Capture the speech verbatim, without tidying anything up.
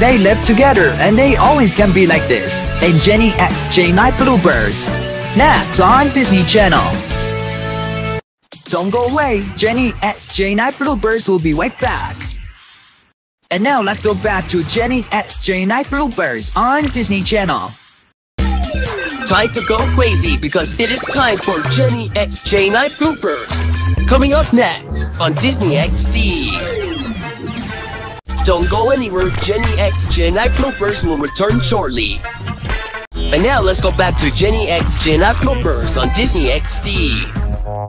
They live together and they always can be like this in Jenny X J nine Bloopers. Next on Disney Channel. Don't go away, Jenny X J nine Bloopers will be right back. And now let's go back to Jenny X J nine Bloopers on Disney Channel. Time to go crazy because it is time for Jenny X J nine Bloopers. Coming up next on Disney X D. Don't go anywhere, Jenny X J nine Bloopers will return shortly. And now let's go back to Jenny X J nine Bloopers on Disney X D.